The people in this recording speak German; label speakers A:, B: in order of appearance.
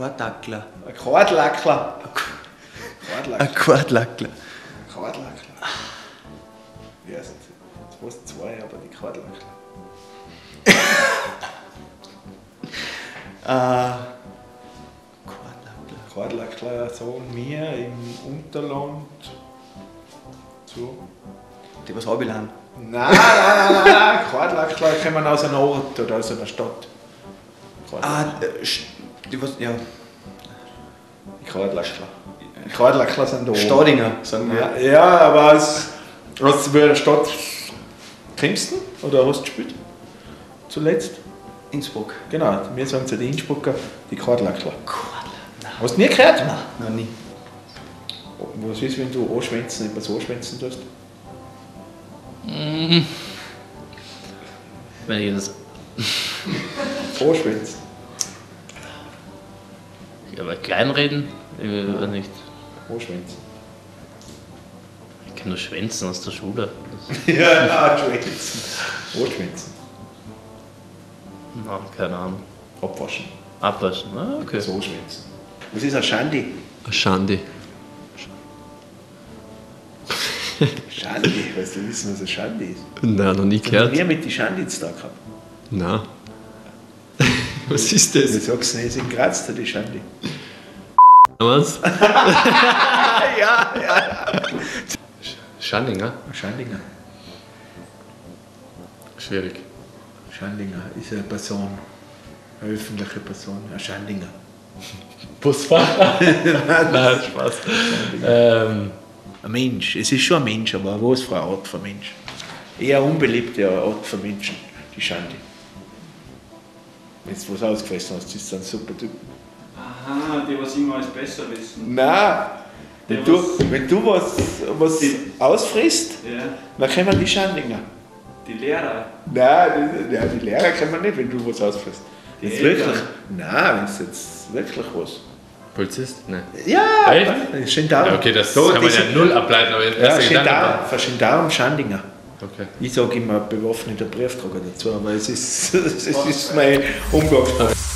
A: Quartackler.
B: Ein Quadlackler.
A: Ein Quartlackler.
B: Quadlackler. Ja, es sind fast zwei, aber die Quadlackler. Quadlackler sagen wir im Unterland so.
A: Die was Habilan.
B: Nein. Quadlackler kommen aus einem Ort oder aus einer Stadt.
A: Die was, ja.
B: Die Quadlackler. Die Quadlackler sind da.
A: Staudinger, sagen wir.
B: Ja, aber hast du bei einer Stadt kommst du? Oder hast du gespielt? Zuletzt?
A: Innsbruck.
B: Genau, wir sagen zu den Innsbrucker die Quadlackler.
A: Quadlackler.
B: Hast du nie gehört?
A: Nein, noch nie.
B: Was ist, wenn du anschwänzen, etwas anschwänzen tust?
C: Wenn ich das.
B: Anschwänzen.
C: Ja, aber kleinreden? Ich weiß nicht.
B: Anschwänzen.
C: Ich kenne nur Schwänzen aus der Schule.
B: Ja, anschwänzen. Anschwänzen.
C: Nein, keine Ahnung.
B: Abwaschen.
C: Abwaschen. Ah, okay.
B: So anschwänzen. Was ist ein Schandi?
D: Eine Schande.
B: Schandi, weißt du wissen, was ein Schandi ist?
D: Nein, noch nie
B: Ich habe
D: gehört.
B: nie mit den Schandi zu tun gehabt.
D: Nein. Was ist
B: Ich
D: das?
B: sag's nicht, in Graz, die Schandi.
D: Was?
B: Ja.
D: Schandinger?
B: Schandinger.
D: Schwierig.
B: Schandinger ist eine Person, eine öffentliche Person, ein Schandinger.
D: Busfahrer? Nein, Spaß.
B: Ein Mensch, es ist schon ein Mensch, aber was für eine Art von Mensch? Eher eine unbeliebte Art von Menschen, die Schandi. Wenn du was ausgefressen hast, ist das ein super Typ.
A: Aha, die was immer alles besser wissen.
B: Nein, wenn du was ausfrisst,
A: Ja.
B: dann kommen die Schandinger.
A: Die Lehrer.
B: Nein, die Lehrer kommen nicht, wenn du was ausfrisst.
A: Die
B: Jetzt
A: Eltern.
B: wirklich? Nein, wenn es jetzt wirklich was.
D: Polizist? Nein.
B: Ja,
D: Echt?
B: Gendarm.
D: Ja, okay, das
B: So,
D: kann man ja null ableiten, aber
B: Ja,
D: erster Gedanke war-
B: Gendarm Schandinger.
D: Okay.
B: Ich sage immer bewaffneter Briefträger dazu, aber es ist meine Umgangssprache.